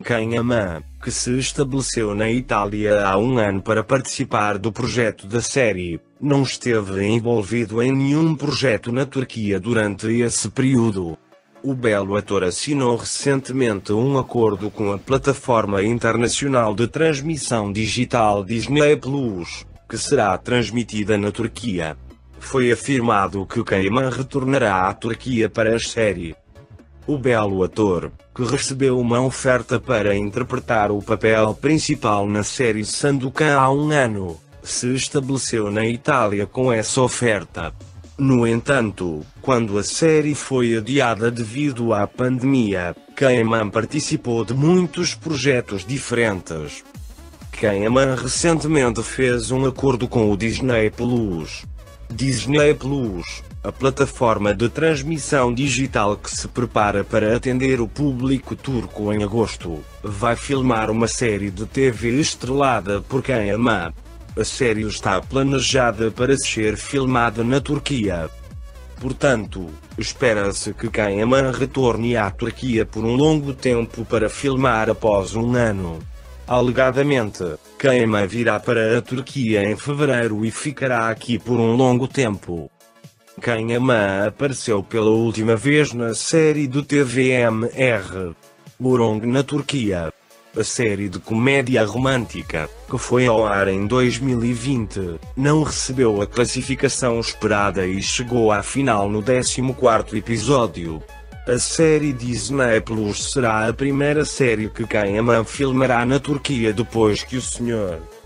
Kahneman, que se estabeleceu na Itália há um ano para participar do projeto da série, não esteve envolvido em nenhum projeto na Turquia durante esse período. O belo ator assinou recentemente um acordo com a plataforma internacional de transmissão digital Disney Plus, que será transmitida na Turquia. Foi afirmado que Kahneman retornará à Turquia para a série. O belo ator, que recebeu uma oferta para interpretar o papel principal na série Sandokan há um ano, se estabeleceu na Itália com essa oferta. No entanto, quando a série foi adiada devido à pandemia, Kahneman participou de muitos projetos diferentes. Kahneman recentemente fez um acordo com o Disney Plus. Disney Plus, a plataforma de transmissão digital que se prepara para atender o público turco em agosto, vai filmar uma série de TV estrelada por Kahneman. A série está planejada para ser filmada na Turquia. Portanto, espera-se que Kahneman retorne à Turquia por um longo tempo para filmar após um ano. Alegadamente, Kahneman virá para a Turquia em fevereiro e ficará aqui por um longo tempo. Kahneman apareceu pela última vez na série do TVMR Orong na Turquia. A série de comédia romântica, que foi ao ar em 2020, não recebeu a classificação esperada e chegou à final no 14º episódio. A série Disney Plus será a primeira série que Kahneman filmará na Turquia depois que o Sr.